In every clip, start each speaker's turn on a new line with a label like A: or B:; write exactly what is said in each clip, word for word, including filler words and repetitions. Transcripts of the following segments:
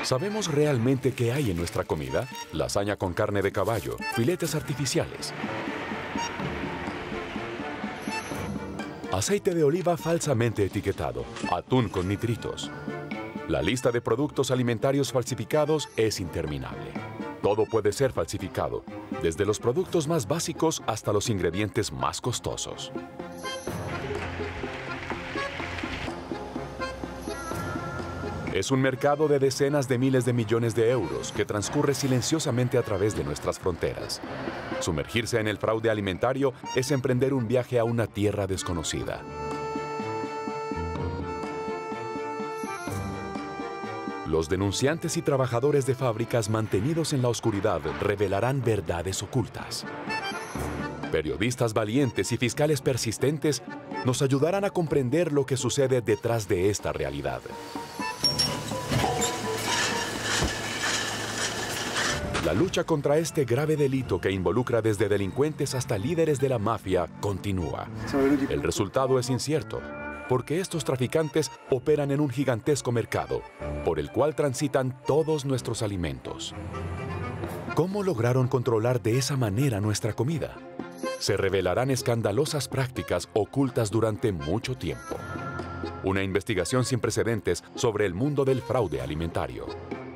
A: ¿Sabemos realmente qué hay en nuestra comida? Lasaña con carne de caballo, filetes artificiales, aceite de oliva falsamente etiquetado, atún con nitritos. La lista de productos alimentarios falsificados es interminable. Todo puede ser falsificado, desde los productos más básicos hasta los ingredientes más costosos. Es un mercado de decenas de miles de millones de euros que transcurre silenciosamente a través de nuestras fronteras. Sumergirse en el fraude alimentario es emprender un viaje a una tierra desconocida. Los denunciantes y trabajadores de fábricas mantenidos en la oscuridad revelarán verdades ocultas. Periodistas valientes y fiscales persistentes nos ayudarán a comprender lo que sucede detrás de esta realidad. La lucha contra este grave delito que involucra desde delincuentes hasta líderes de la mafia continúa. El resultado es incierto, porque estos traficantes operan en un gigantesco mercado, por el cual transitan todos nuestros alimentos. ¿Cómo lograron controlar de esa manera nuestra comida? Se revelarán escandalosas prácticas ocultas durante mucho tiempo. Una investigación sin precedentes sobre el mundo del fraude alimentario.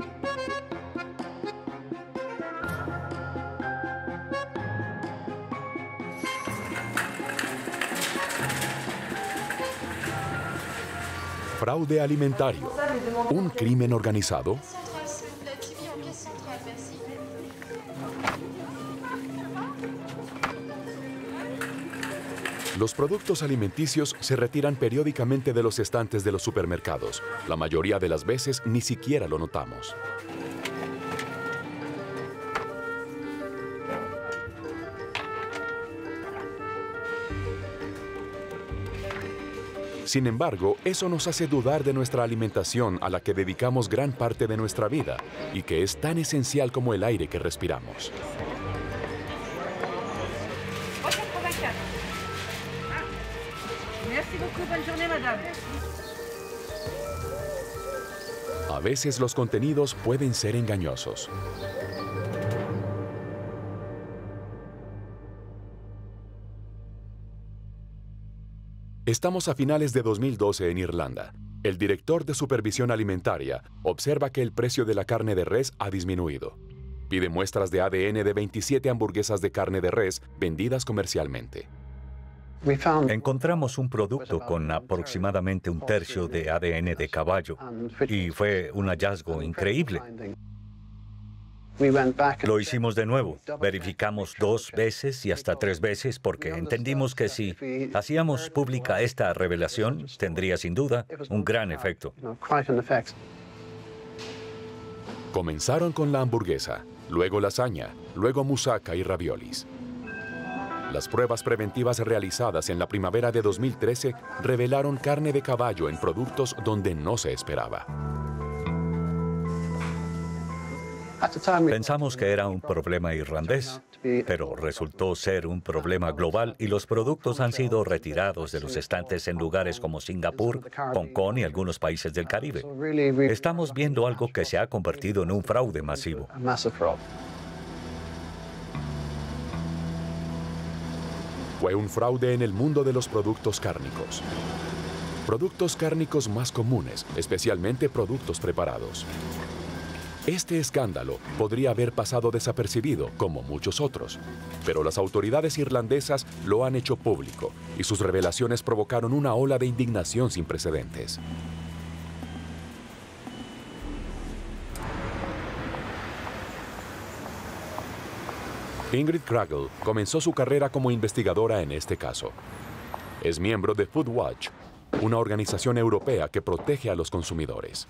A: Fraude alimentario, un crimen organizado. Los productos alimenticios se retiran periódicamente de los estantes de los supermercados. La mayoría de las veces ni siquiera lo notamos. Sin embargo, eso nos hace dudar de nuestra alimentación a la que dedicamos gran parte de nuestra vida y que es tan esencial como el aire que respiramos. A veces los contenidos pueden ser engañosos. Estamos a finales de dos mil doce en Irlanda. El director de Supervisión Alimentaria observa que el precio de la carne de res ha disminuido. Pide muestras de A D N de veintisiete hamburguesas de carne de res vendidas comercialmente.
B: Encontramos un producto con aproximadamente un tercio de A D N de caballo y fue un hallazgo increíble. Lo hicimos de nuevo, verificamos dos veces y hasta tres veces porque entendimos que si hacíamos pública esta revelación, tendría sin duda un gran efecto.
A: Comenzaron con la hamburguesa, luego lasaña, luego musaca y raviolis. Las pruebas preventivas realizadas en la primavera de dos mil trece revelaron carne de caballo en productos donde no se esperaba.
B: Pensamos que era un problema irlandés, pero resultó ser un problema global y los productos han sido retirados de los estantes en lugares como Singapur, Hong Kong y algunos países del Caribe. Estamos viendo algo que se ha convertido en un fraude masivo.
A: Fue un fraude en el mundo de los productos cárnicos. Productos cárnicos más comunes, especialmente productos preparados. Este escándalo podría haber pasado desapercibido, como muchos otros, pero las autoridades irlandesas lo han hecho público y sus revelaciones provocaron una ola de indignación sin precedentes. Ingrid Kragel comenzó su carrera como investigadora en este caso. Es miembro de Food Watch, una organización europea que protege a los consumidores.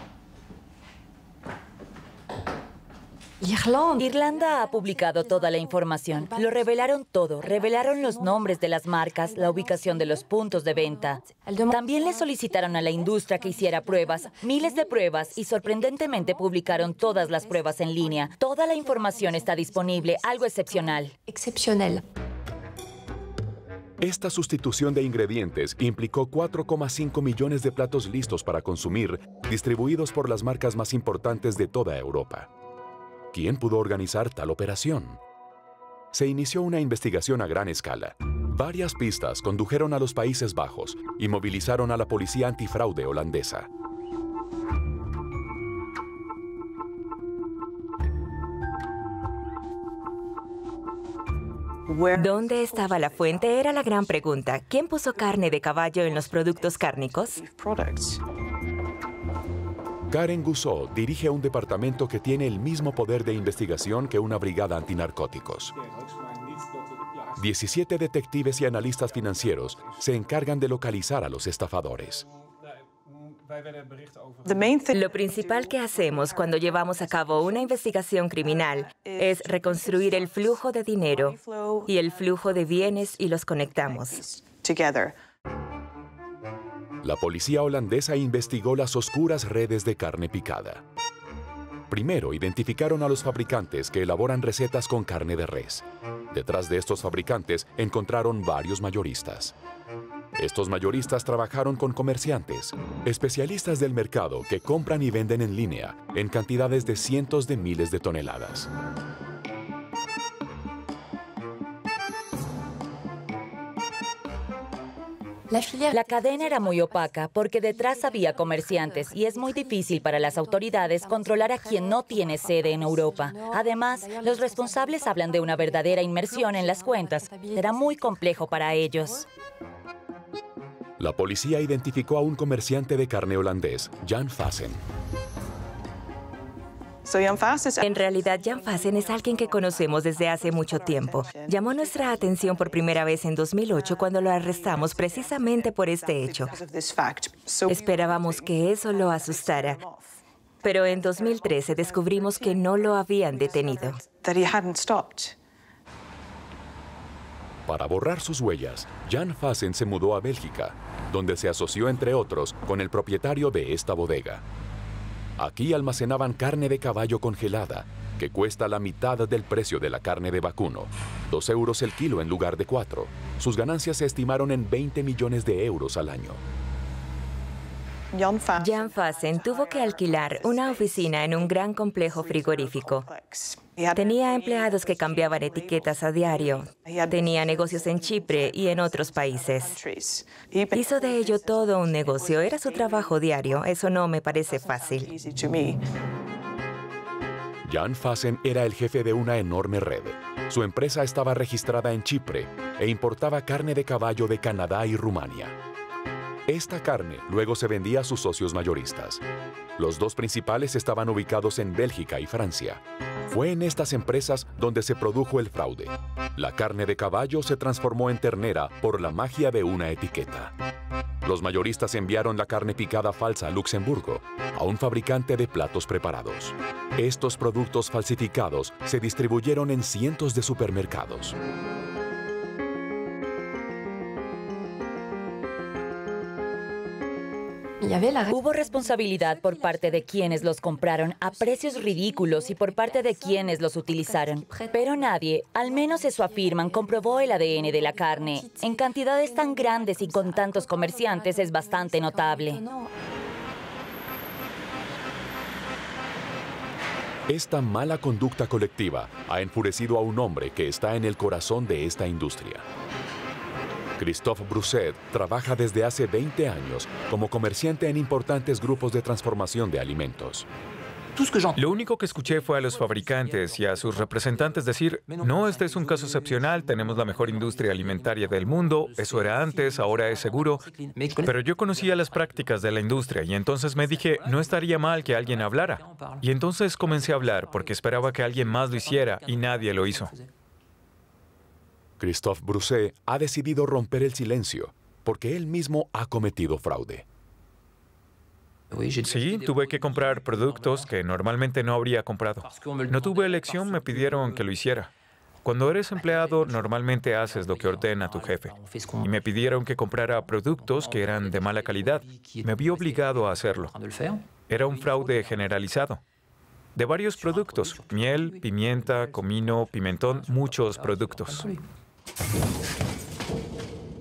C: Irlanda ha publicado toda la información. Lo revelaron todo. Revelaron los nombres de las marcas, la ubicación de los puntos de venta. También le solicitaron a la industria que hiciera pruebas, miles de pruebas, y sorprendentemente publicaron todas las pruebas en línea. Toda la información está disponible, algo excepcional.
D: Excepcional.
A: Esta sustitución de ingredientes implicó cuatro coma cinco millones de platos listos para consumir, distribuidos por las marcas más importantes de toda Europa. ¿Quién pudo organizar tal operación? Se inició una investigación a gran escala. Varias pistas condujeron a los Países Bajos y movilizaron a la policía antifraude holandesa.
D: ¿Dónde estaba la fuente? Era la gran pregunta. ¿Quién puso carne de caballo en los productos cárnicos?
A: Karen Gusseau dirige un departamento que tiene el mismo poder de investigación que una brigada antinarcóticos. diecisiete detectives y analistas financieros se encargan de localizar a los estafadores.
D: Lo principal que hacemos cuando llevamos a cabo una investigación criminal es reconstruir el flujo de dinero y el flujo de bienes y los conectamos.
A: La policía holandesa investigó las oscuras redes de carne picada. Primero identificaron a los fabricantes que elaboran recetas con carne de res. Detrás de estos fabricantes encontraron varios mayoristas. Estos mayoristas trabajaron con comerciantes, especialistas del mercado que compran y venden en línea en cantidades de cientos de miles de toneladas.
C: La cadena era muy opaca porque detrás había comerciantes y es muy difícil para las autoridades controlar a quien no tiene sede en Europa. Además, los responsables hablan de una verdadera inmersión en las cuentas. Era muy complejo para ellos.
A: La policía identificó a un comerciante de carne holandés, Jan Fasen.
D: En realidad, Jan Fasen es alguien que conocemos desde hace mucho tiempo. Llamó nuestra atención por primera vez en dos mil ocho cuando lo arrestamos precisamente por este hecho. Esperábamos que eso lo asustara, pero en dos mil trece descubrimos que no lo habían detenido.
A: Para borrar sus huellas, Jan Fasen se mudó a Bélgica, donde se asoció, entre otros, con el propietario de esta bodega. Aquí almacenaban carne de caballo congelada, que cuesta la mitad del precio de la carne de vacuno, dos euros el kilo en lugar de cuatro. Sus ganancias se estimaron en veinte millones de euros al año.
D: Jan Fasen tuvo que alquilar una oficina en un gran complejo frigorífico. Tenía empleados que cambiaban etiquetas a diario. Tenía negocios en Chipre y en otros países. Hizo de ello todo un negocio. Era su trabajo diario. Eso no me parece fácil.
A: Jan Fasen era el jefe de una enorme red. Su empresa estaba registrada en Chipre e importaba carne de caballo de Canadá y Rumania. Esta carne luego se vendía a sus socios mayoristas. Los dos principales estaban ubicados en Bélgica y Francia. Fue en estas empresas donde se produjo el fraude. La carne de caballo se transformó en ternera por la magia de una etiqueta. Los mayoristas enviaron la carne picada falsa a Luxemburgo, a un fabricante de platos preparados. Estos productos falsificados se distribuyeron en cientos de supermercados.
C: Hubo responsabilidad por parte de quienes los compraron a precios ridículos y por parte de quienes los utilizaron. Pero nadie, al menos eso afirman, comprobó el A D N de la carne. En cantidades tan grandes y con tantos comerciantes es bastante notable.
A: Esta mala conducta colectiva ha enfurecido a un hombre que está en el corazón de esta industria. Christophe Brousset trabaja desde hace veinte años como comerciante en importantes grupos de transformación de alimentos.
E: Lo único que escuché fue a los fabricantes y a sus representantes decir, no, este es un caso excepcional, tenemos la mejor industria alimentaria del mundo, eso era antes, ahora es seguro. Pero yo conocía las prácticas de la industria y entonces me dije, no estaría mal que alguien hablara. Y entonces comencé a hablar porque esperaba que alguien más lo hiciera y nadie lo hizo.
A: Christophe Brousset ha decidido romper el silencio porque él mismo ha cometido fraude.
E: Sí, tuve que comprar productos que normalmente no habría comprado. No tuve elección, me pidieron que lo hiciera. Cuando eres empleado, normalmente haces lo que ordena tu jefe. Y me pidieron que comprara productos que eran de mala calidad. Me vi obligado a hacerlo. Era un fraude generalizado. De varios productos, miel, pimienta, comino, pimentón, muchos productos.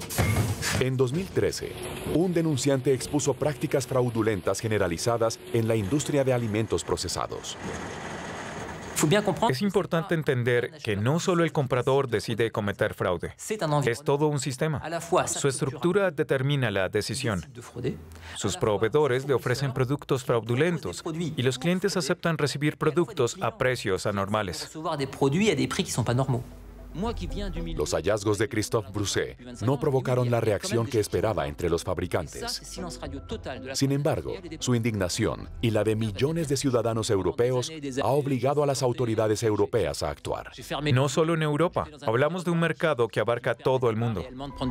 A: En dos mil trece, un denunciante expuso prácticas fraudulentas generalizadas en la industria de alimentos procesados.
E: Es importante entender que no solo el comprador decide cometer fraude, es todo un sistema. Su estructura determina la decisión. Sus proveedores le ofrecen productos fraudulentos y los clientes aceptan recibir productos a precios anormales.
A: Los hallazgos de Christophe Broussais no provocaron la reacción que esperaba entre los fabricantes. Sin embargo, su indignación y la de millones de ciudadanos europeos ha obligado a las autoridades europeas a actuar.
E: No solo en Europa, hablamos de un mercado que abarca todo el mundo.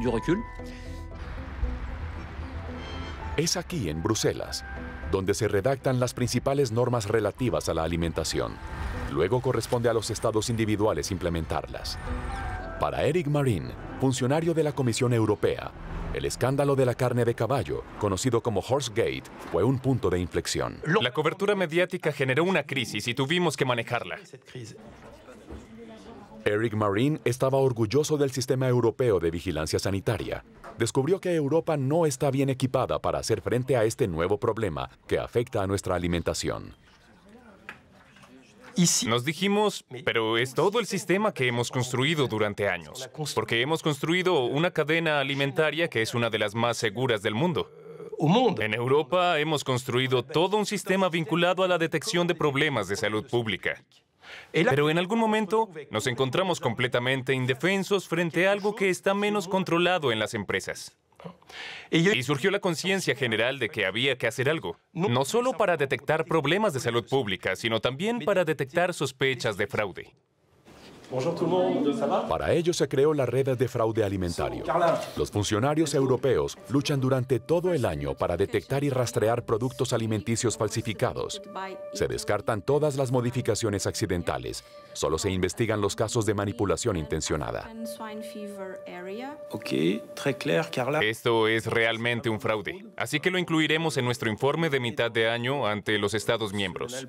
A: Es aquí, en Bruselas, donde se redactan las principales normas relativas a la alimentación. Luego corresponde a los estados individuales implementarlas. Para Éric Marin, funcionario de la Comisión Europea, el escándalo de la carne de caballo, conocido como Horsegate, fue un punto de inflexión.
F: La cobertura mediática generó una crisis y tuvimos que manejarla.
A: Éric Marin estaba orgulloso del sistema europeo de vigilancia sanitaria. Descubrió que Europa no está bien equipada para hacer frente a este nuevo problema que afecta a nuestra alimentación.
F: Nos dijimos, pero es todo el sistema que hemos construido durante años, porque hemos construido una cadena alimentaria que es una de las más seguras del mundo. En Europa hemos construido todo un sistema vinculado a la detección de problemas de salud pública. Pero en algún momento nos encontramos completamente indefensos frente a algo que está menos controlado en las empresas. Y surgió la conciencia general de que había que hacer algo, no solo para detectar problemas de salud pública, sino también para detectar sospechas de fraude.
A: Para ello se creó la red de fraude alimentario. Los funcionarios europeos luchan durante todo el año para detectar y rastrear productos alimenticios falsificados. Se descartan todas las modificaciones accidentales. Solo se investigan los casos de manipulación intencionada.
F: Esto es realmente un fraude, así que lo incluiremos en nuestro informe de mitad de año ante los Estados miembros.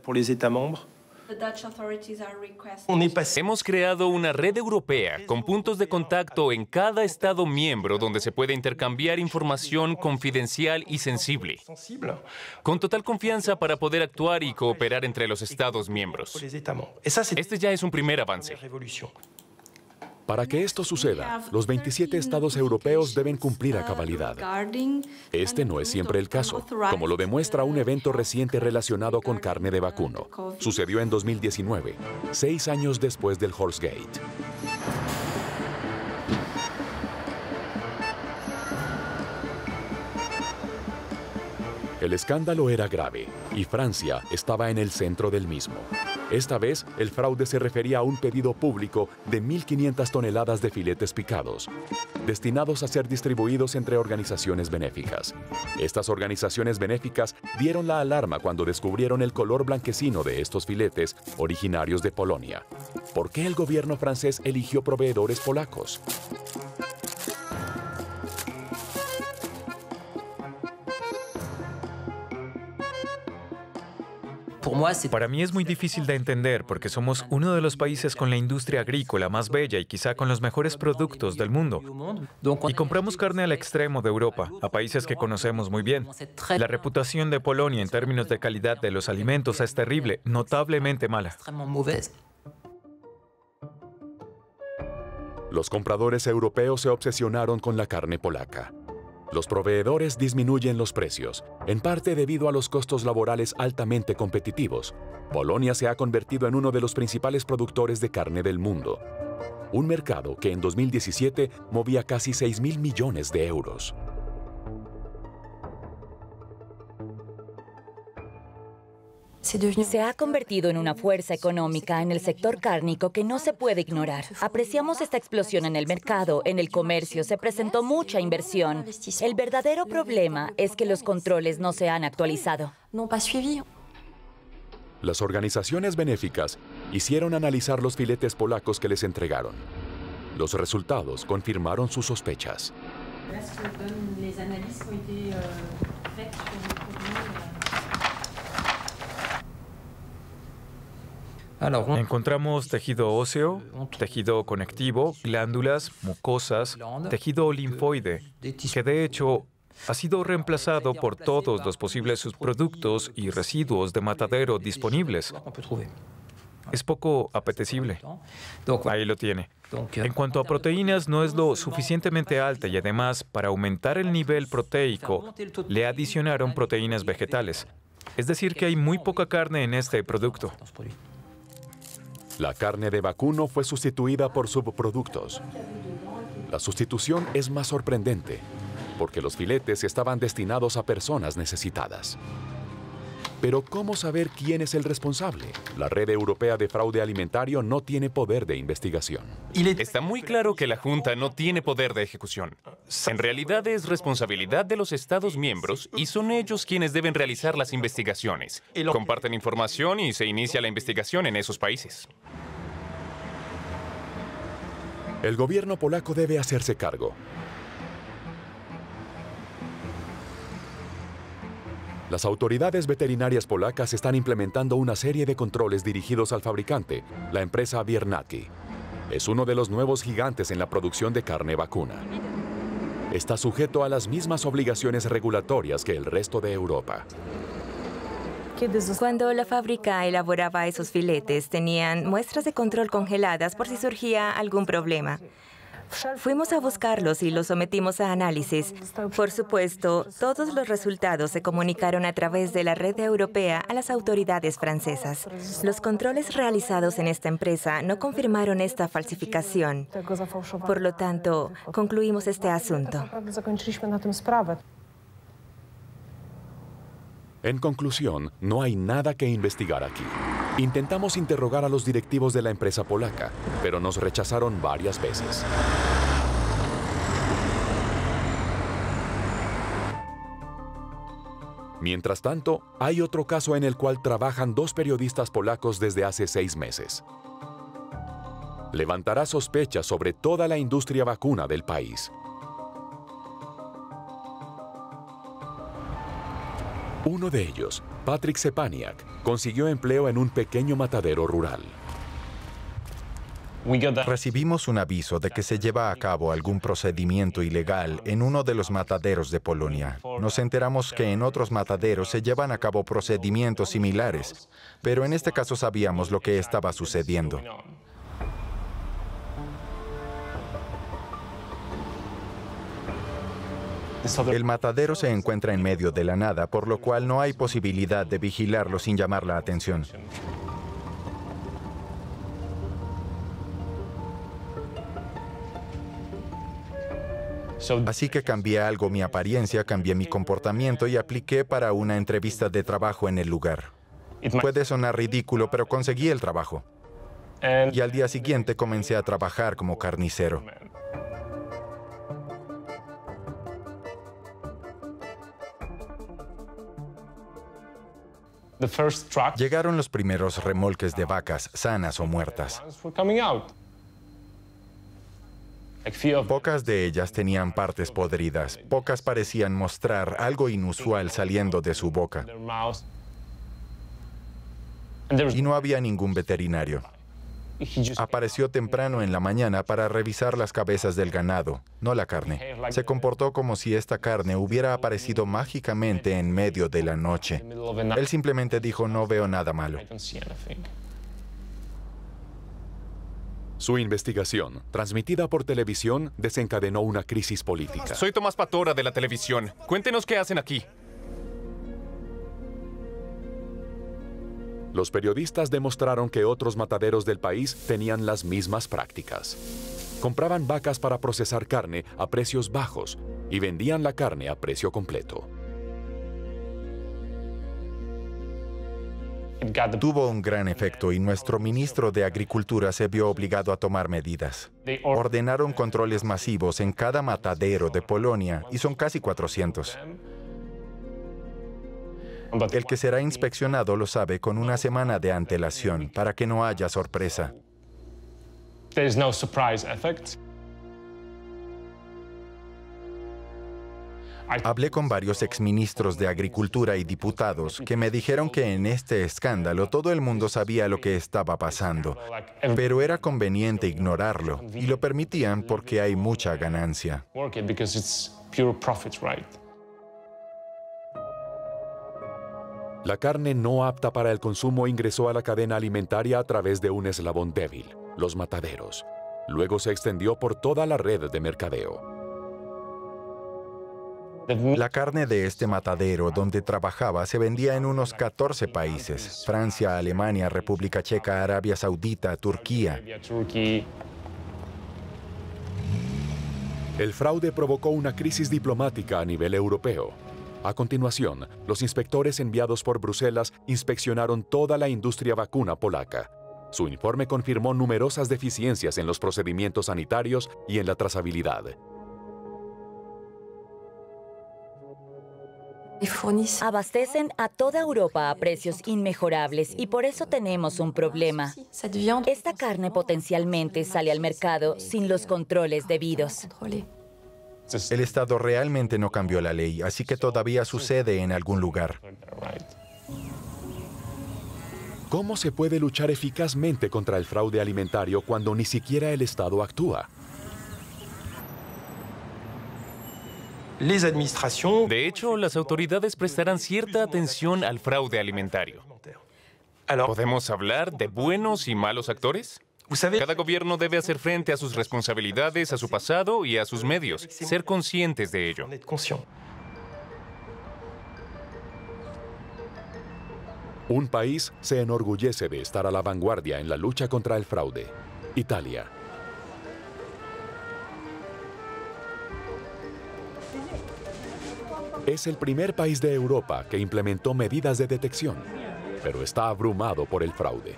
F: Hemos creado una red europea con puntos de contacto en cada Estado miembro donde se puede intercambiar información confidencial y sensible, con total confianza para poder actuar y cooperar entre los Estados miembros. Este ya es un primer avance.
A: Para que esto suceda, los veintisiete estados europeos deben cumplir a cabalidad. Este no es siempre el caso, como lo demuestra un evento reciente relacionado con carne de vacuno. Sucedió en dos mil diecinueve, seis años después del Horsegate. El escándalo era grave y Francia estaba en el centro del mismo. Esta vez, el fraude se refería a un pedido público de mil quinientas toneladas de filetes picados, destinados a ser distribuidos entre organizaciones benéficas. Estas organizaciones benéficas dieron la alarma cuando descubrieron el color blanquecino de estos filetes originarios de Polonia. ¿Por qué el gobierno francés eligió proveedores polacos?
E: Para mí es muy difícil de entender porque somos uno de los países con la industria agrícola más bella y quizá con los mejores productos del mundo. Y compramos carne al extremo de Europa, a países que conocemos muy bien. La reputación de Polonia en términos de calidad de los alimentos es terrible, notablemente mala.
A: Los compradores europeos se obsesionaron con la carne polaca. Los proveedores disminuyen los precios, en parte debido a los costos laborales altamente competitivos. Polonia se ha convertido en uno de los principales productores de carne del mundo. Un mercado que en dos mil diecisiete movía casi seis mil millones de euros.
C: Se ha convertido en una fuerza económica en el sector cárnico que no se puede ignorar. Apreciamos esta explosión en el mercado, en el comercio, se presentó mucha inversión. El verdadero problema es que los controles no se han actualizado.
A: Las organizaciones benéficas hicieron analizar los filetes polacos que les entregaron. Los resultados confirmaron sus sospechas.
E: Encontramos tejido óseo, tejido conectivo, glándulas, mucosas, tejido linfoide, que de hecho ha sido reemplazado por todos los posibles subproductos y residuos de matadero disponibles. Es poco apetecible. Ahí lo tiene. En cuanto a proteínas, no es lo suficientemente alta y además, para aumentar el nivel proteico, le adicionaron proteínas vegetales. Es decir, que hay muy poca carne en este producto.
A: La carne de vacuno fue sustituida por subproductos. La sustitución es más sorprendente, porque los filetes estaban destinados a personas necesitadas. Pero ¿cómo saber quién es el responsable? La Red Europea de Fraude Alimentario no tiene poder de investigación.
F: Está muy claro que la Junta no tiene poder de ejecución. En realidad es responsabilidad de los Estados miembros y son ellos quienes deben realizar las investigaciones. Comparten información y se inicia la investigación en esos países.
A: El gobierno polaco debe hacerse cargo. Las autoridades veterinarias polacas están implementando una serie de controles dirigidos al fabricante, la empresa Biernacki. Es uno de los nuevos gigantes en la producción de carne vacuna. Está sujeto a las mismas obligaciones regulatorias que el resto de Europa.
D: Cuando la fábrica elaboraba esos filetes, tenían muestras de control congeladas por si surgía algún problema. Fuimos a buscarlos y los sometimos a análisis. Por supuesto, todos los resultados se comunicaron a través de la red europea a las autoridades francesas. Los controles realizados en esta empresa no confirmaron esta falsificación. Por lo tanto, concluimos este asunto.
A: En conclusión, no hay nada que investigar aquí. Intentamos interrogar a los directivos de la empresa polaca, pero nos rechazaron varias veces. Mientras tanto, hay otro caso en el cual trabajan dos periodistas polacos desde hace seis meses. Levantará sospechas sobre toda la industria vacuna del país. Uno de ellos, Patrick Sepaniak, consiguió empleo en un pequeño matadero rural.
G: Recibimos un aviso de que se lleva a cabo algún procedimiento ilegal en uno de los mataderos de Polonia. Nos enteramos que en otros mataderos se llevan a cabo procedimientos similares, pero en este caso sabíamos lo que estaba sucediendo. El matadero se encuentra en medio de la nada, por lo cual no hay posibilidad de vigilarlo sin llamar la atención. Así que cambié algo mi apariencia, cambié mi comportamiento y apliqué para una entrevista de trabajo en el lugar. Puede sonar ridículo, pero conseguí el trabajo. Y al día siguiente comencé a trabajar como carnicero. Llegaron los primeros remolques de vacas, sanas o muertas. Pocas de ellas tenían partes podridas, pocas parecían mostrar algo inusual saliendo de su boca. Y no había ningún veterinario. Apareció temprano en la mañana para revisar las cabezas del ganado, no la carne. Se comportó como si esta carne hubiera aparecido mágicamente en medio de la noche. Él simplemente dijo, no veo nada malo.
A: Su investigación, transmitida por televisión, desencadenó una crisis política.
F: Soy Tomás Patora de la televisión. Cuéntenos qué hacen aquí.
A: Los periodistas demostraron que otros mataderos del país tenían las mismas prácticas. Compraban vacas para procesar carne a precios bajos y vendían la carne a precio completo.
G: Tuvo un gran efecto y nuestro ministro de Agricultura se vio obligado a tomar medidas. Ordenaron controles masivos en cada matadero de Polonia y son casi cuatrocientos. El que será inspeccionado lo sabe con una semana de antelación para que no haya sorpresa. Hablé con varios exministros de Agricultura y diputados que me dijeron que en este escándalo todo el mundo sabía lo que estaba pasando, pero era conveniente ignorarlo y lo permitían porque hay mucha ganancia.
A: La carne no apta para el consumo ingresó a la cadena alimentaria a través de un eslabón débil, los mataderos. Luego se extendió por toda la red de mercadeo.
G: La carne de este matadero donde trabajaba se vendía en unos catorce países: Francia, Alemania, República Checa, Arabia Saudita, Turquía.
A: El fraude provocó una crisis diplomática a nivel europeo. A continuación, los inspectores enviados por Bruselas inspeccionaron toda la industria vacuna polaca. Su informe confirmó numerosas deficiencias en los procedimientos sanitarios y en la trazabilidad.
C: Abastecen a toda Europa a precios inmejorables y por eso tenemos un problema. Esta carne potencialmente sale al mercado sin los controles debidos.
G: El Estado realmente no cambió la ley, así que todavía sucede en algún lugar.
A: ¿Cómo se puede luchar eficazmente contra el fraude alimentario cuando ni siquiera el Estado actúa?
F: De hecho, las autoridades prestarán cierta atención al fraude alimentario. ¿Podemos hablar de buenos y malos actores? Cada gobierno debe hacer frente a sus responsabilidades, a su pasado y a sus medios, ser conscientes de ello.
A: Un país se enorgullece de estar a la vanguardia en la lucha contra el fraude: Italia. Es el primer país de Europa que implementó medidas de detección, pero está abrumado por el fraude.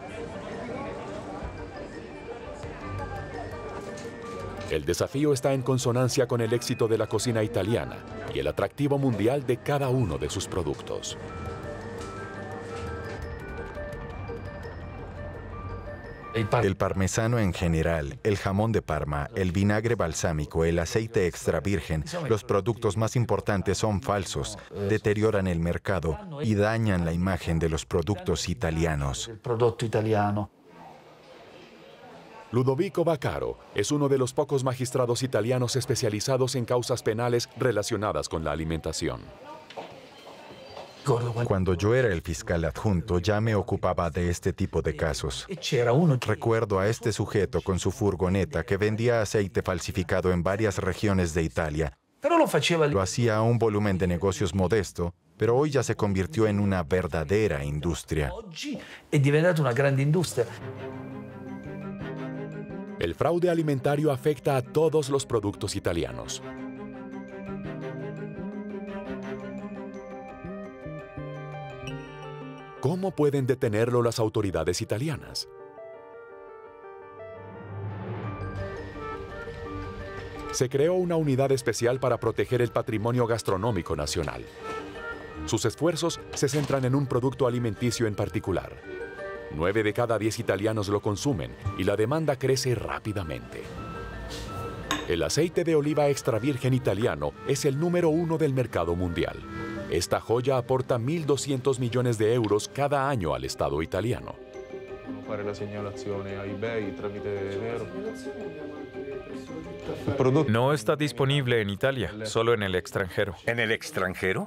A: El desafío está en consonancia con el éxito de la cocina italiana y el atractivo mundial de cada uno de sus productos.
G: El parmesano en general, el jamón de Parma, el vinagre balsámico, el aceite extra virgen, los productos más importantes son falsos, deterioran el mercado y dañan la imagen de los productos italianos.
A: Ludovico Vaccaro es uno de los pocos magistrados italianos especializados en causas penales relacionadas con la alimentación.
G: Cuando yo era el fiscal adjunto, ya me ocupaba de este tipo de casos. Recuerdo a este sujeto con su furgoneta que vendía aceite falsificado en varias regiones de Italia. Lo hacía a un volumen de negocios modesto, pero hoy ya se convirtió en una verdadera industria.
A: El fraude alimentario afecta a todos los productos italianos. ¿Cómo pueden detenerlo las autoridades italianas? Se creó una unidad especial para proteger el patrimonio gastronómico nacional. Sus esfuerzos se centran en un producto alimenticio en particular. Nueve de cada diez italianos lo consumen y la demanda crece rápidamente. El aceite de oliva extra virgen italiano es el número uno del mercado mundial. Esta joya aporta mil doscientos millones de euros cada año al Estado italiano.
E: No está disponible en Italia, solo en el extranjero.
B: ¿En el extranjero?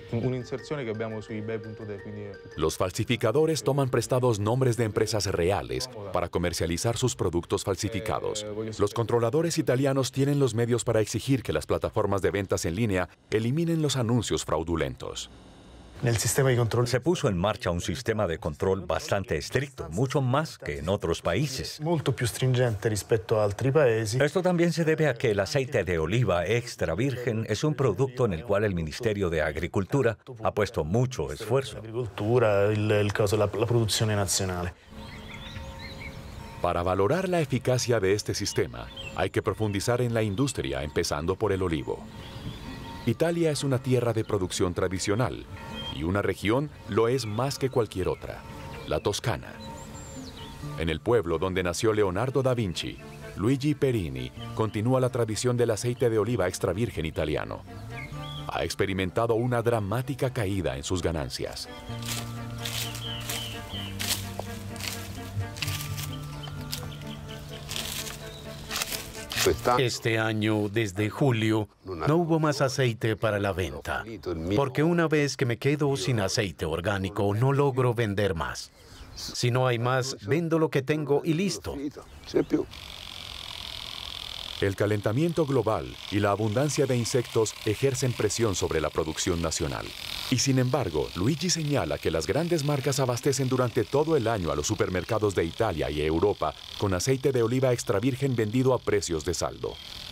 A: Los falsificadores toman prestados nombres de empresas reales para comercializar sus productos falsificados. Los controladores italianos tienen los medios para exigir que las plataformas de ventas en línea eliminen los anuncios fraudulentos.
B: Se puso en marcha un sistema de control bastante estricto, mucho más que en otros países. Esto también se debe a que el aceite de oliva extra virgen es un producto en el cual el Ministerio de Agricultura ha puesto mucho esfuerzo.
A: Para valorar la eficacia de este sistema, hay que profundizar en la industria, empezando por el olivo. Italia es una tierra de producción tradicional y una región lo es más que cualquier otra, la Toscana. En el pueblo donde nació Leonardo da Vinci, Luigi Perini continúa la tradición del aceite de oliva extra virgen italiano. ha experimentado una dramática caída en sus ganancias.
H: Este año, desde julio, no hubo más aceite para la venta, porque una vez que me quedo sin aceite orgánico, no logro vender más. Si no hay más, vendo lo que tengo y listo.
A: El calentamiento global y la abundancia de insectos ejercen presión sobre la producción nacional. Y sin embargo, Luigi señala que las grandes marcas abastecen durante todo el año a los supermercados de Italia y Europa con aceite de oliva extra virgen vendido a precios de saldo.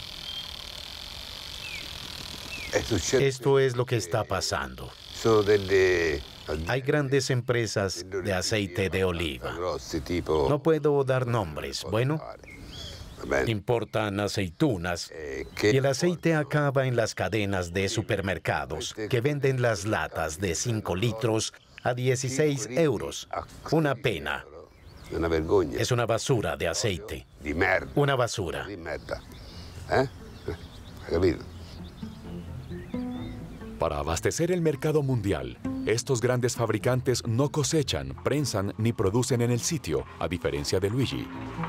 H: Esto es lo que está pasando. Hay grandes empresas de aceite de oliva. No puedo dar nombres, bueno. Importan aceitunas y el aceite acaba en las cadenas de supermercados que venden las latas de cinco litros a dieciséis euros. Una pena. Es una basura de aceite. Una basura.
A: Para abastecer el mercado mundial, estos grandes fabricantes no cosechan, prensan ni producen en el sitio, a diferencia de Luigi.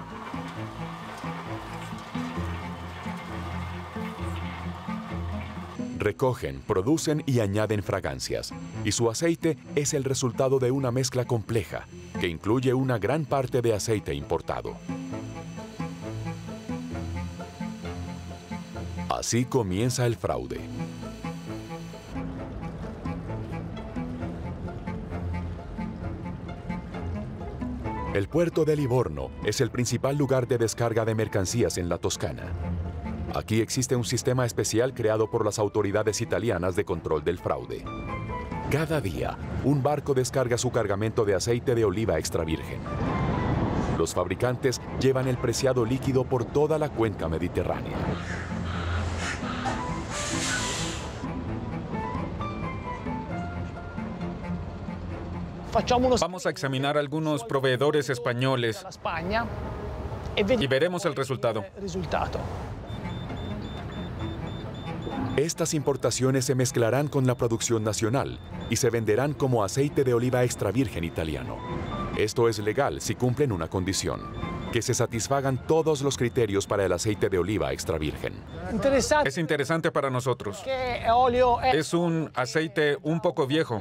A: Recogen, producen y añaden fragancias, y su aceite es el resultado de una mezcla compleja, que incluye una gran parte de aceite importado. Así comienza el fraude. El puerto de Livorno es el principal lugar de descarga de mercancías en la Toscana. Aquí existe un sistema especial creado por las autoridades italianas de control del fraude. Cada día, un barco descarga su cargamento de aceite de oliva extra virgen. Los fabricantes llevan el preciado líquido por toda la cuenca mediterránea.
E: Vamos a examinar algunos proveedores españoles y veremos el resultado.
A: Estas importaciones se mezclarán con la producción nacional y se venderán como aceite de oliva extra virgen italiano. Esto es legal si cumplen una condición: que se satisfagan todos los criterios para el aceite de oliva extra virgen.
E: Es interesante para nosotros. Es un aceite un poco viejo.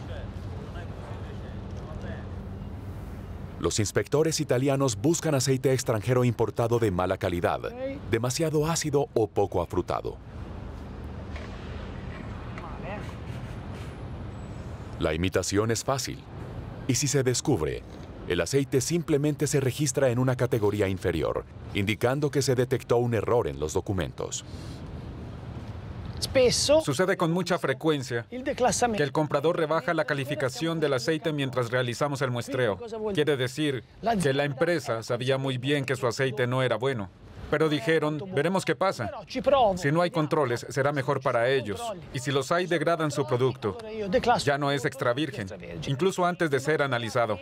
A: Los inspectores italianos buscan aceite extranjero importado de mala calidad, demasiado ácido o poco afrutado. La imitación es fácil, y si se descubre, el aceite simplemente se registra en una categoría inferior, indicando que se detectó un error en los documentos.
E: Sucede con mucha frecuencia que el comprador rebaja la calificación del aceite mientras realizamos el muestreo. Quiere decir que la empresa sabía muy bien que su aceite no era bueno, pero dijeron, veremos qué pasa. Si no hay controles, será mejor para ellos. Y si los hay, degradan su producto. Ya no es extra virgen, incluso antes de ser analizado.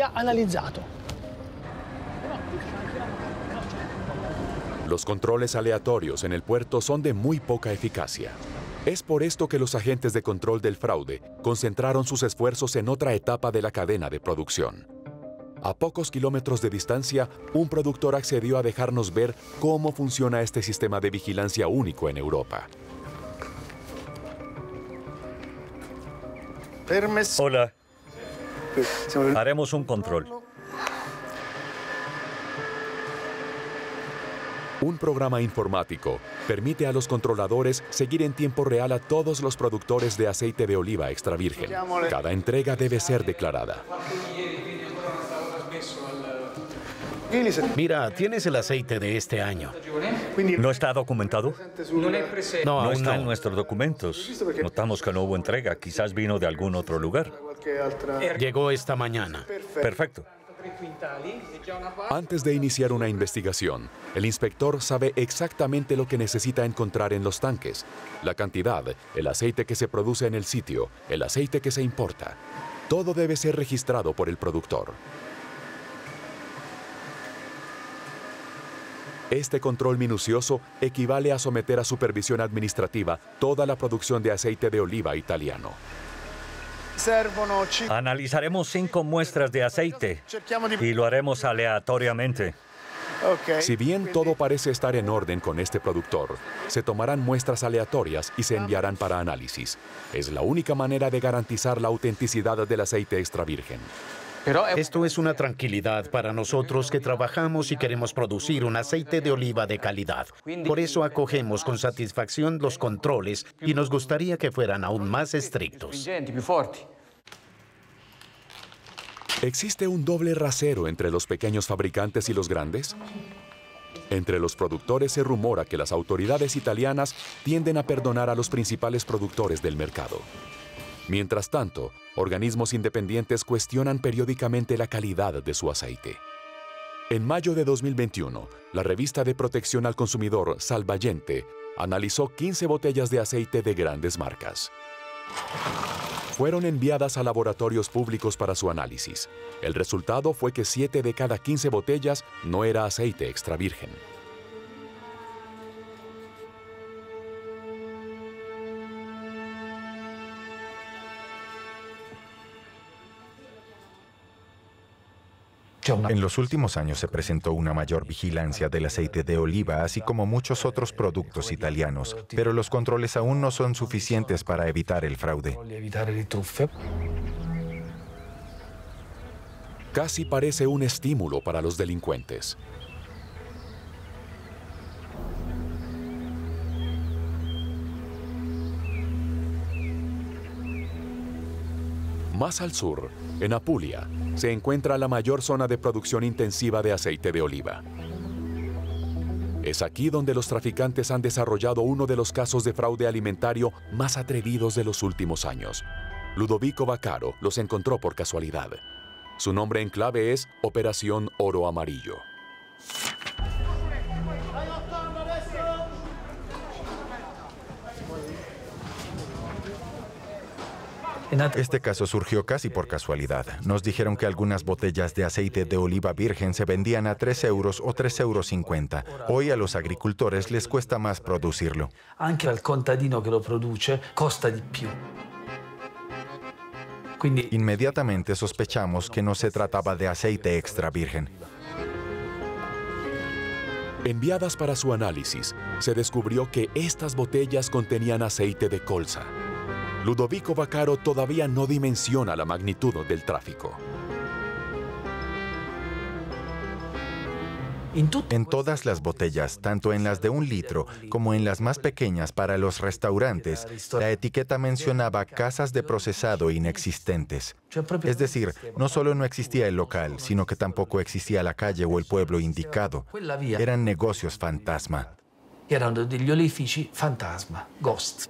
A: Los controles aleatorios en el puerto son de muy poca eficacia. Es por esto que los agentes de control del fraude concentraron sus esfuerzos en otra etapa de la cadena de producción. A pocos kilómetros de distancia, un productor accedió a dejarnos ver cómo funciona este sistema de vigilancia único en Europa.
B: Hola. Haremos un control.
A: Un programa informático permite a los controladores seguir en tiempo real a todos los productores de aceite de oliva extra virgen. Cada entrega debe ser declarada.
H: Mira, tienes el aceite de este año.
B: ¿No está documentado?
H: No,
B: No
H: aún
B: está en
H: no.
B: nuestros documentos. Notamos que no hubo entrega. Quizás vino de algún otro lugar.
H: Llegó esta mañana.
B: Perfecto.
A: Antes de iniciar una investigación, el inspector sabe exactamente lo que necesita encontrar en los tanques: la cantidad, el aceite que se produce en el sitio, el aceite que se importa. Todo debe ser registrado por el productor. Este control minucioso equivale a someter a supervisión administrativa toda la producción de aceite de oliva italiano.
B: Analizaremos cinco muestras de aceite y lo haremos aleatoriamente.
A: Si bien todo parece estar en orden con este productor, se tomarán muestras aleatorias y se enviarán para análisis. Es la única manera de garantizar la autenticidad del aceite extra virgen.
H: Esto es una tranquilidad para nosotros que trabajamos y queremos producir un aceite de oliva de calidad. Por eso acogemos con satisfacción los controles y nos gustaría que fueran aún más estrictos.
A: ¿Existe un doble rasero entre los pequeños fabricantes y los grandes? Entre los productores se rumora que las autoridades italianas tienden a perdonar a los principales productores del mercado. Mientras tanto, organismos independientes cuestionan periódicamente la calidad de su aceite. En mayo de dos mil veintiuno, la revista de protección al consumidor Salvagente analizó quince botellas de aceite de grandes marcas. Fueron enviadas a laboratorios públicos para su análisis. El resultado fue que siete de cada quince botellas no era aceite extra virgen.
G: En los últimos años se presentó una mayor vigilancia del aceite de oliva, así como muchos otros productos italianos, pero los controles aún no son suficientes para evitar el fraude.
A: Casi parece un estímulo para los delincuentes. Más al sur, en Apulia, se encuentra la mayor zona de producción intensiva de aceite de oliva. Es aquí donde los traficantes han desarrollado uno de los casos de fraude alimentario más atrevidos de los últimos años. Ludovico Vaccaro los encontró por casualidad. Su nombre en clave es Operación Oro Amarillo.
G: Este caso surgió casi por casualidad. Nos dijeron que algunas botellas de aceite de oliva virgen se vendían a tres euros o tres euros cincuenta. Hoy a los agricultores les cuesta más producirlo.
I: Anche al contadino que lo produce costa di più.
G: Inmediatamente sospechamos que no se trataba de aceite extra virgen.
A: Enviadas para su análisis, se descubrió que estas botellas contenían aceite de colza. Ludovico Vaccaro todavía no dimensiona la magnitud del tráfico.
G: En todas las botellas, tanto en las de un litro como en las más pequeñas para los restaurantes, la etiqueta mencionaba casas de procesado inexistentes. Es decir, no solo no existía el local, sino que tampoco existía la calle o el pueblo indicado. Eran negocios fantasma.
I: Eran degli olifici fantasma, ghost.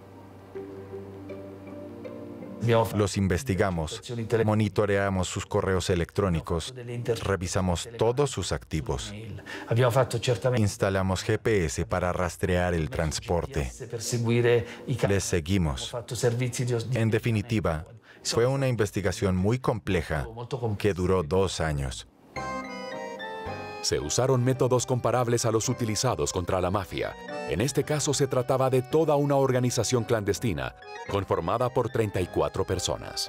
G: Los investigamos, monitoreamos sus correos electrónicos, revisamos todos sus activos. Instalamos G P S para rastrear el transporte. Les seguimos. En definitiva, fue una investigación muy compleja que duró dos años.
A: Se usaron métodos comparables a los utilizados contra la mafia. En este caso se trataba de toda una organización clandestina, conformada por treinta y cuatro personas.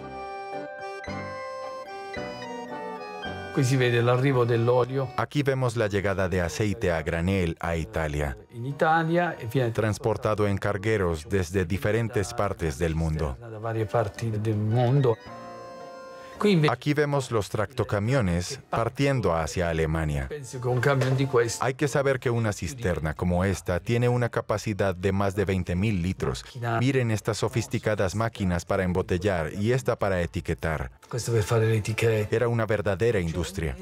G: Aquí vemos la llegada de aceite a granel a Italia, transportado en cargueros desde diferentes partes del mundo. Aquí vemos los tractocamiones partiendo hacia Alemania. Hay que saber que una cisterna como esta tiene una capacidad de más de veinte mil litros. Miren estas sofisticadas máquinas para embotellar y esta para etiquetar. Era una verdadera industria.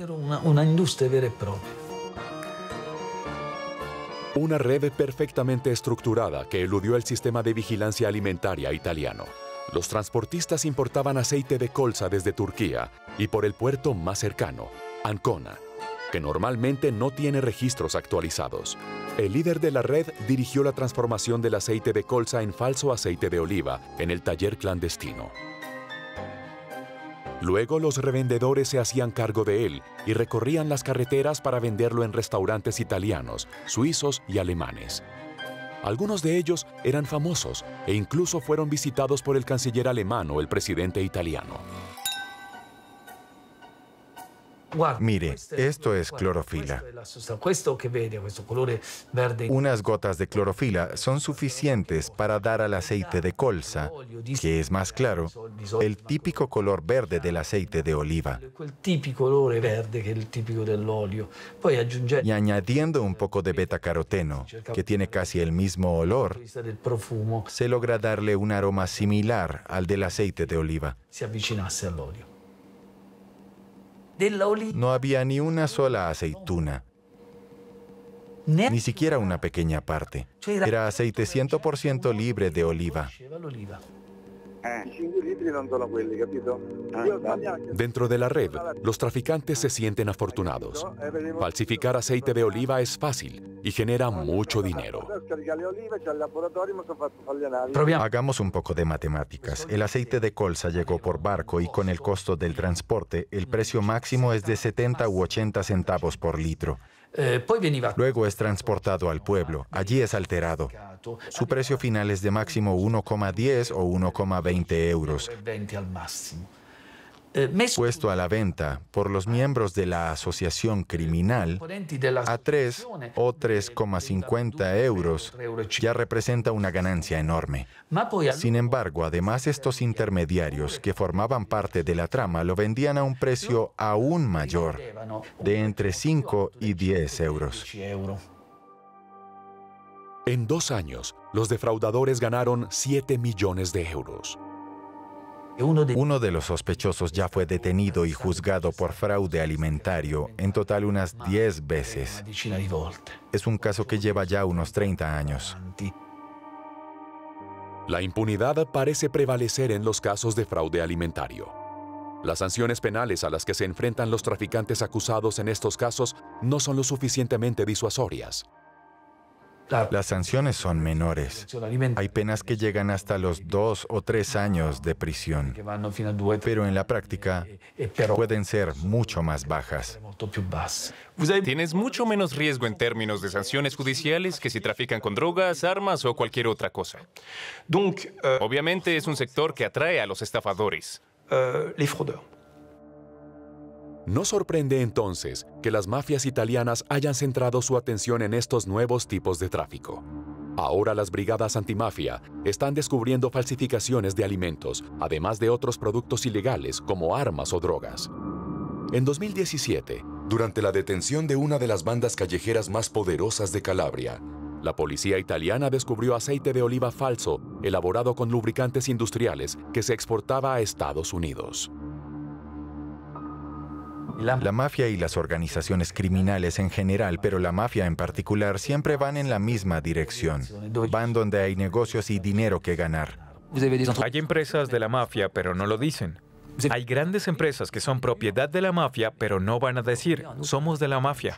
A: Una red perfectamente estructurada que eludió el sistema de vigilancia alimentaria italiano. Los transportistas importaban aceite de colza desde Turquía y por el puerto más cercano, Ancona, que normalmente no tiene registros actualizados. El líder de la red dirigió la transformación del aceite de colza en falso aceite de oliva en el taller clandestino. Luego los revendedores se hacían cargo de él y recorrían las carreteras para venderlo en restaurantes italianos, suizos y alemanes. Algunos de ellos eran famosos e incluso fueron visitados por el canciller alemán o el presidente italiano.
G: Mire, esto es clorofila. Unas gotas de clorofila son suficientes para dar al aceite de colza, que es más claro, el típico color verde del aceite de oliva. Y añadiendo un poco de betacaroteno, que tiene casi el mismo olor, se logra darle un aroma similar al del aceite de oliva. No había ni una sola aceituna, ni siquiera una pequeña parte. Era aceite cien por ciento libre de oliva.
A: Dentro de la red, los traficantes se sienten afortunados. Falsificar aceite de oliva es fácil y genera mucho dinero.
G: Hagamos un poco de matemáticas. El aceite de colza llegó por barco y con el costo del transporte, el precio máximo es de setenta u ochenta centavos por litro. Luego es transportado al pueblo. Allí es alterado. Su precio final es de máximo uno coma diez o uno coma veinte euros. Puesto a la venta por los miembros de la asociación criminal a tres o tres coma cincuenta euros, ya representa una ganancia enorme. Sin embargo, además estos intermediarios que formaban parte de la trama lo vendían a un precio aún mayor, de entre cinco y diez euros.
A: En dos años, los defraudadores ganaron siete millones de euros.
G: Uno de los sospechosos ya fue detenido y juzgado por fraude alimentario, en total unas diez veces. Es un caso que lleva ya unos treinta años.
A: La impunidad parece prevalecer en los casos de fraude alimentario. Las sanciones penales a las que se enfrentan los traficantes acusados en estos casos no son lo suficientemente disuasorias.
G: Las sanciones son menores. Hay penas que llegan hasta los dos o tres años de prisión, pero en la práctica pueden ser mucho más bajas.
F: Tienes mucho menos riesgo en términos de sanciones judiciales que si trafican con drogas, armas o cualquier otra cosa. Obviamente es un sector que atrae a los estafadores.
A: No sorprende entonces que las mafias italianas hayan centrado su atención en estos nuevos tipos de tráfico. Ahora las brigadas antimafia están descubriendo falsificaciones de alimentos, además de otros productos ilegales como armas o drogas. En dos mil diecisiete, durante la detención de una de las bandas callejeras más poderosas de Calabria, la policía italiana descubrió aceite de oliva falso elaborado con lubricantes industriales que se exportaba a Estados Unidos.
G: La mafia y las organizaciones criminales en general, pero la mafia en particular, siempre van en la misma dirección. Van donde hay negocios y dinero que ganar.
E: Hay empresas de la mafia, pero no lo dicen. Hay grandes empresas que son propiedad de la mafia, pero no van a decir, somos de la mafia.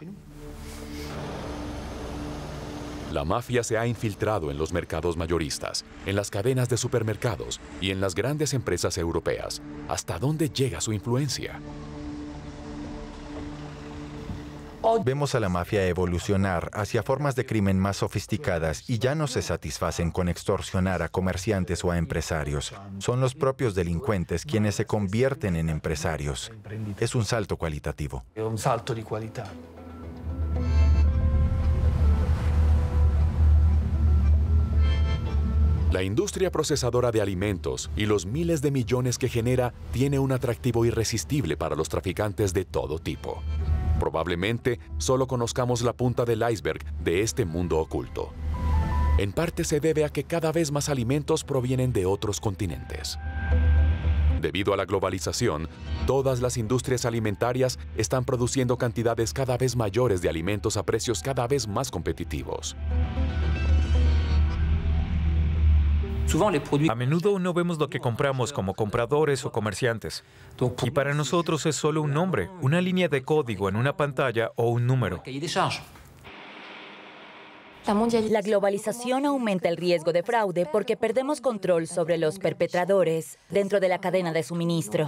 A: La mafia se ha infiltrado en los mercados mayoristas, en las cadenas de supermercados y en las grandes empresas europeas. ¿Hasta dónde llega su influencia?
G: Vemos a la mafia evolucionar hacia formas de crimen más sofisticadas y ya no se satisfacen con extorsionar a comerciantes o a empresarios. Son los propios delincuentes quienes se convierten en empresarios. Es un salto cualitativo.
A: La industria procesadora de alimentos y los miles de millones que genera tiene un atractivo irresistible para los traficantes de todo tipo. Probablemente solo conozcamos la punta del iceberg de este mundo oculto. En parte se debe a que cada vez más alimentos provienen de otros continentes. Debido a la globalización, todas las industrias alimentarias están produciendo cantidades cada vez mayores de alimentos a precios cada vez más competitivos.
E: A menudo no vemos lo que compramos como compradores o comerciantes. Y para nosotros es solo un nombre, una línea de código en una pantalla o un número.
C: La globalización aumenta el riesgo de fraude porque perdemos control sobre los perpetradores dentro de la cadena de suministro.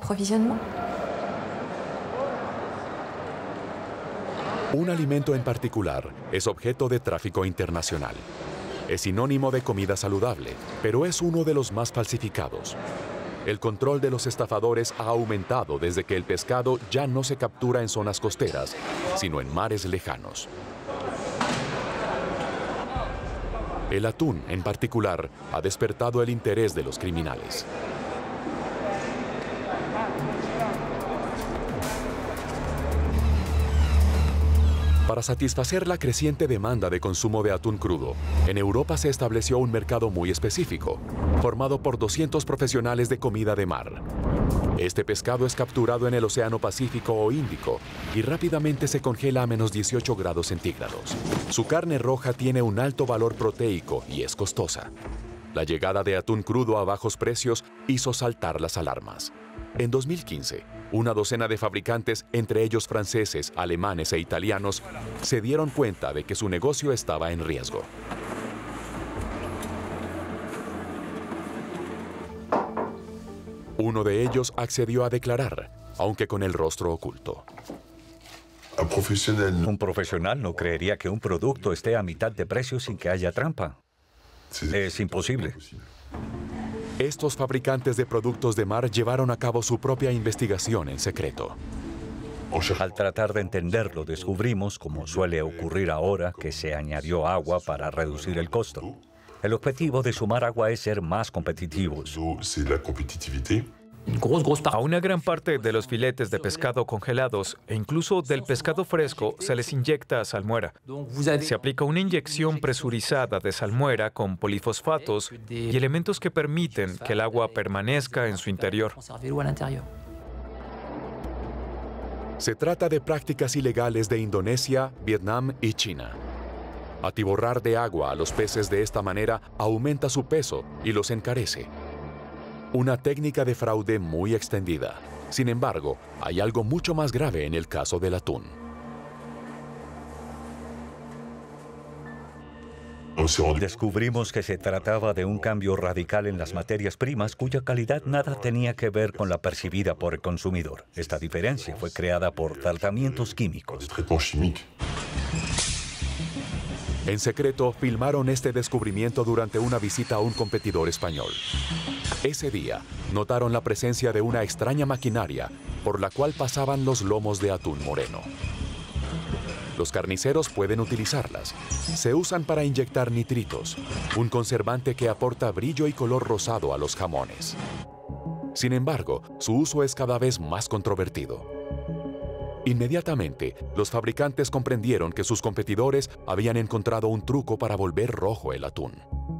A: Un alimento en particular es objeto de tráfico internacional. Es sinónimo de comida saludable, pero es uno de los más falsificados. El control de los estafadores ha aumentado desde que el pescado ya no se captura en zonas costeras, sino en mares lejanos. El atún, en particular, ha despertado el interés de los criminales. Para satisfacer la creciente demanda de consumo de atún crudo, en Europa se estableció un mercado muy específico, formado por doscientos profesionales de comida de mar. Este pescado es capturado en el Océano Pacífico o Índico y rápidamente se congela a menos dieciocho grados centígrados. Su carne roja tiene un alto valor proteico y es costosa. La llegada de atún crudo a bajos precios hizo saltar las alarmas. En dos mil quince, una docena de fabricantes, entre ellos franceses, alemanes e italianos, se dieron cuenta de que su negocio estaba en riesgo. Uno de ellos accedió a declarar, aunque con el rostro oculto.
B: Un profesional no creería que un producto esté a mitad de precio sin que haya trampa. Es imposible.
A: Estos fabricantes de productos de mar llevaron a cabo su propia investigación en secreto.
B: Al tratar de entenderlo, descubrimos, como suele ocurrir ahora, que se añadió agua para reducir el costo. El objetivo de sumar agua es ser más competitivos.
E: A una gran parte de los filetes de pescado congelados e incluso del pescado fresco se les inyecta salmuera. Se aplica una inyección presurizada de salmuera con polifosfatos y elementos que permiten que el agua permanezca en su interior.
A: Se trata de prácticas ilegales de Indonesia, Vietnam y China. Atiborrar de agua a los peces de esta manera aumenta su peso y los encarece. Una técnica de fraude muy extendida. Sin embargo, hay algo mucho más grave en el caso del atún.
B: Descubrimos que se trataba de un cambio radical en las materias primas cuya calidad nada tenía que ver con la percibida por el consumidor. Esta diferencia fue creada por tratamientos químicos.
A: En secreto, filmaron este descubrimiento durante una visita a un competidor español. Ese día, notaron la presencia de una extraña maquinaria por la cual pasaban los lomos de atún moreno. Los carniceros pueden utilizarlas. Se usan para inyectar nitritos, un conservante que aporta brillo y color rosado a los jamones. Sin embargo, su uso es cada vez más controvertido. Inmediatamente, los fabricantes comprendieron que sus competidores habían encontrado un truco para volver rojo el atún.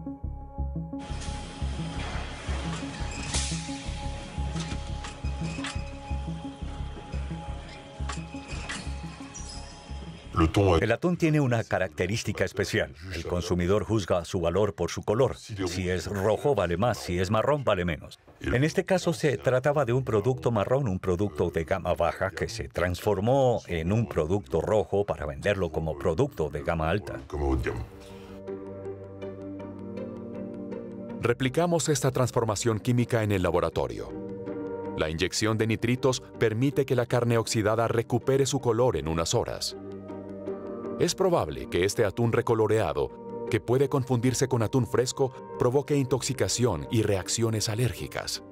B: El atún tiene una característica especial. El consumidor juzga su valor por su color. Si es rojo, vale más. Si es marrón, vale menos. En este caso, se trataba de un producto marrón, un producto de gama baja que se transformó en un producto rojo para venderlo como producto de gama alta.
A: Replicamos esta transformación química en el laboratorio. La inyección de nitritos permite que la carne oxidada recupere su color en unas horas. Es probable que este atún recoloreado, que puede confundirse con atún fresco, provoque intoxicación y reacciones alérgicas.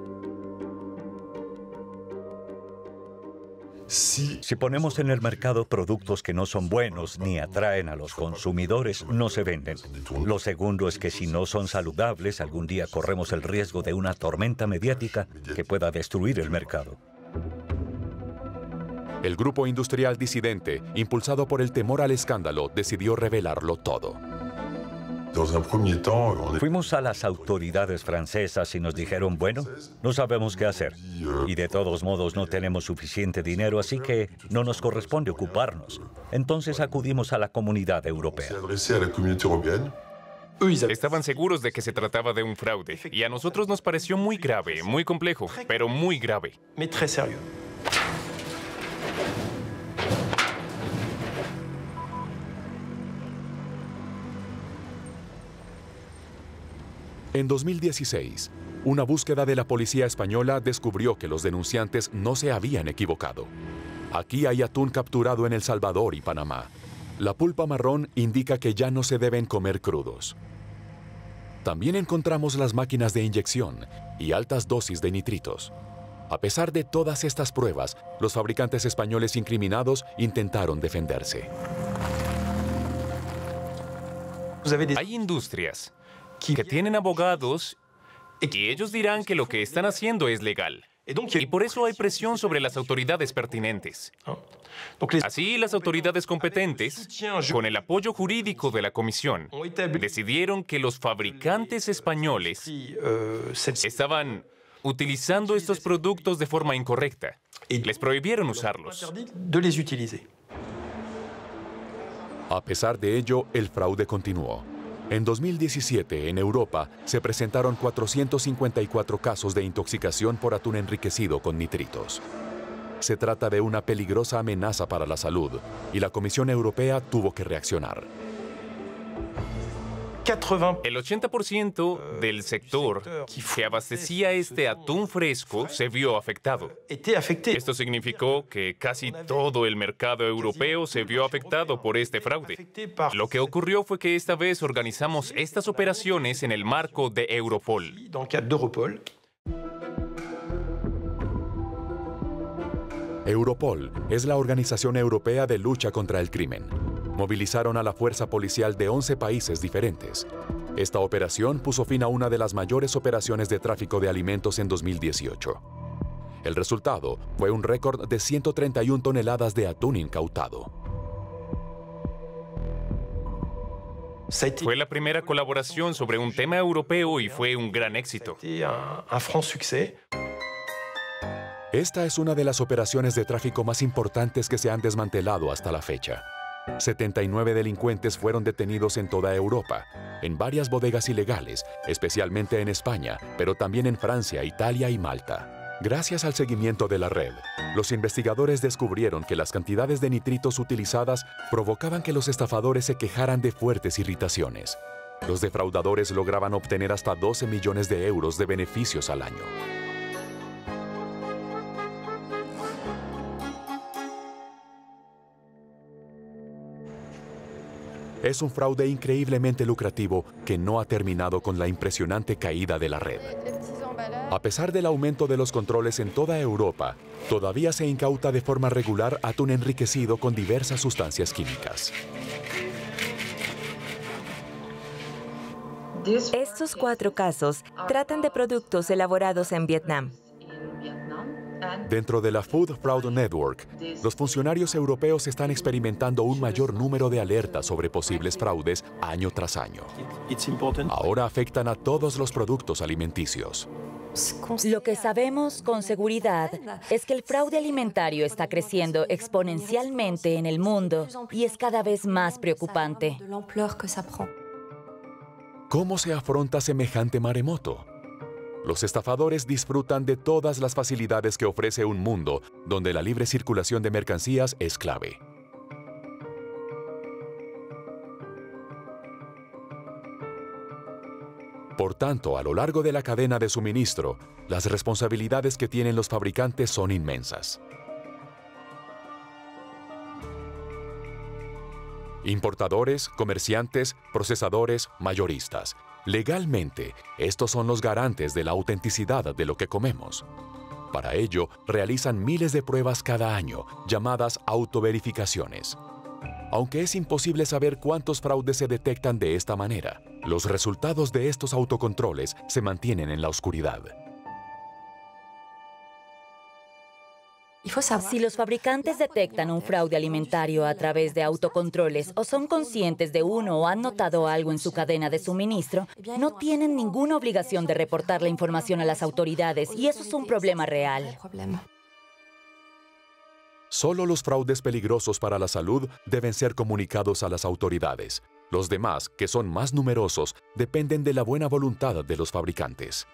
B: Si ponemos en el mercado productos que no son buenos ni atraen a los consumidores, no se venden. Lo segundo es que si no son saludables, algún día corremos el riesgo de una tormenta mediática que pueda destruir el mercado.
A: El grupo industrial disidente, impulsado por el temor al escándalo, decidió revelarlo todo.
B: Fuimos a las autoridades francesas y nos dijeron, bueno, no sabemos qué hacer. Y de todos modos no tenemos suficiente dinero, así que no nos corresponde ocuparnos. Entonces acudimos a la comunidad europea.
F: Estaban seguros de que se trataba de un fraude. Y a nosotros nos pareció muy grave, muy complejo, pero muy grave.
A: En dos mil dieciséis, una búsqueda de la policía española descubrió que los denunciantes no se habían equivocado. Aquí hay atún capturado en El Salvador y Panamá. La pulpa marrón indica que ya no se deben comer crudos. También encontramos las máquinas de inyección y altas dosis de nitritos. A pesar de todas estas pruebas, los fabricantes españoles incriminados intentaron defenderse.
F: Hay industrias que tienen abogados y ellos dirán que lo que están haciendo es legal. Y por eso hay presión sobre las autoridades pertinentes. Así, las autoridades competentes, con el apoyo jurídico de la Comisión, decidieron que los fabricantes españoles estaban utilizando estos productos de forma incorrecta. Les prohibieron usarlos.
A: A pesar de ello, el fraude continuó. En dos mil diecisiete, en Europa, se presentaron cuatrocientos cincuenta y cuatro casos de intoxicación por atún enriquecido con nitritos. Se trata de una peligrosa amenaza para la salud y la Comisión Europea tuvo que reaccionar.
F: El ochenta por ciento del sector que abastecía este atún fresco se vio afectado. Esto significó que casi todo el mercado europeo se vio afectado por este fraude. Lo que ocurrió fue que esta vez organizamos estas operaciones en el marco de Europol.
A: Europol es la organización europea de lucha contra el crimen. Movilizaron a la fuerza policial de once países diferentes. Esta operación puso fin a una de las mayores operaciones de tráfico de alimentos en dos mil dieciocho. El resultado fue un récord de ciento treinta y una toneladas de atún incautado.
F: Fue la primera colaboración sobre un tema europeo y fue un gran éxito.
A: Esta es una de las operaciones de tráfico más importantes que se han desmantelado hasta la fecha. setenta y nueve delincuentes fueron detenidos en toda Europa, en varias bodegas ilegales, especialmente en España, pero también en Francia, Italia y Malta. Gracias al seguimiento de la red, los investigadores descubrieron que las cantidades de nitritos utilizadas provocaban que los estafadores se quejaran de fuertes irritaciones. Los defraudadores lograban obtener hasta doce millones de euros de beneficios al año. Es un fraude increíblemente lucrativo que no ha terminado con la impresionante caída de la red. A pesar del aumento de los controles en toda Europa, todavía se incauta de forma regular atún enriquecido con diversas sustancias químicas.
D: Estos cuatro casos tratan de productos elaborados en Vietnam.
A: Dentro de la Food Fraud Network, los funcionarios europeos están experimentando un mayor número de alertas sobre posibles fraudes año tras año. Ahora afectan a todos los productos alimenticios.
C: Lo que sabemos con seguridad es que el fraude alimentario está creciendo exponencialmente en el mundo y es cada vez más preocupante.
A: ¿Cómo se afronta semejante maremoto? Los estafadores disfrutan de todas las facilidades que ofrece un mundo donde la libre circulación de mercancías es clave. Por tanto, a lo largo de la cadena de suministro, las responsabilidades que tienen los fabricantes son inmensas. Importadores, comerciantes, procesadores, mayoristas. Legalmente, estos son los garantes de la autenticidad de lo que comemos. Para ello, realizan miles de pruebas cada año, llamadas autoverificaciones. Aunque es imposible saber cuántos fraudes se detectan de esta manera, los resultados de estos autocontroles se mantienen en la oscuridad.
C: Si los fabricantes detectan un fraude alimentario a través de autocontroles o son conscientes de uno o han notado algo en su cadena de suministro, no tienen ninguna obligación de reportar la información a las autoridades y eso es un problema real.
A: Solo los fraudes peligrosos para la salud deben ser comunicados a las autoridades. Los demás, que son más numerosos, dependen de la buena voluntad de los fabricantes.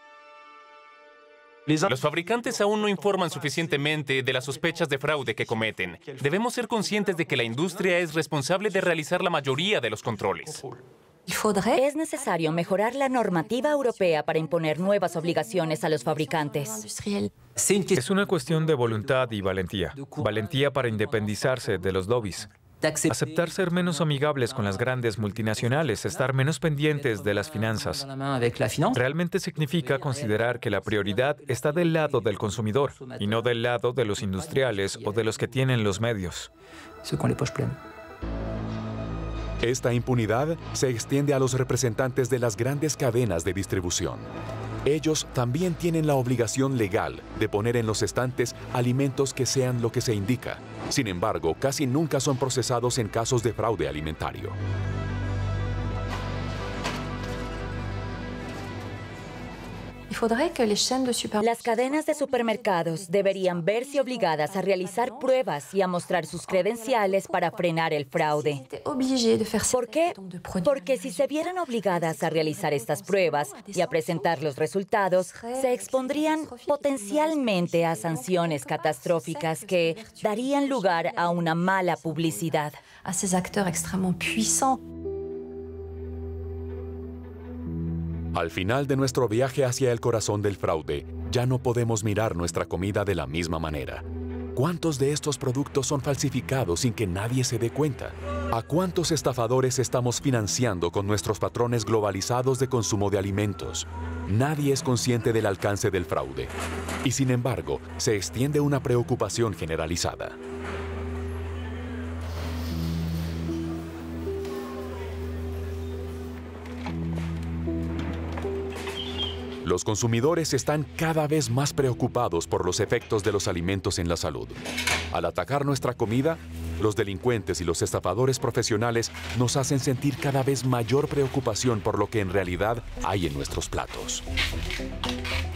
F: Los fabricantes aún no informan suficientemente de las sospechas de fraude que cometen. Debemos ser conscientes de que la industria es responsable de realizar la mayoría de los controles.
C: Es necesario mejorar la normativa europea para imponer nuevas obligaciones a los fabricantes.
E: Es una cuestión de voluntad y valentía. Valentía para independizarse de los lobbies. Aceptar ser menos amigables con las grandes multinacionales, estar menos pendientes de las finanzas. Realmente significa considerar que la prioridad está del lado del consumidor y no del lado de los industriales o de los que tienen los medios.
A: Esta impunidad se extiende a los representantes de las grandes cadenas de distribución. Ellos también tienen la obligación legal de poner en los estantes alimentos que sean lo que se indica. Sin embargo, casi nunca son procesados en casos de fraude alimentario.
C: Las cadenas de supermercados deberían verse obligadas a realizar pruebas y a mostrar sus credenciales para frenar el fraude. ¿Por qué? Porque si se vieran obligadas a realizar estas pruebas y a presentar los resultados, se expondrían potencialmente a sanciones catastróficas que darían lugar a una mala publicidad.
A: Al final de nuestro viaje hacia el corazón del fraude, ya no podemos mirar nuestra comida de la misma manera. ¿Cuántos de estos productos son falsificados sin que nadie se dé cuenta? ¿A cuántos estafadores estamos financiando con nuestros patrones globalizados de consumo de alimentos? Nadie es consciente del alcance del fraude. Y sin embargo, se extiende una preocupación generalizada. Los consumidores están cada vez más preocupados por los efectos de los alimentos en la salud. Al atacar nuestra comida, los delincuentes y los estafadores profesionales nos hacen sentir cada vez mayor preocupación por lo que en realidad hay en nuestros platos.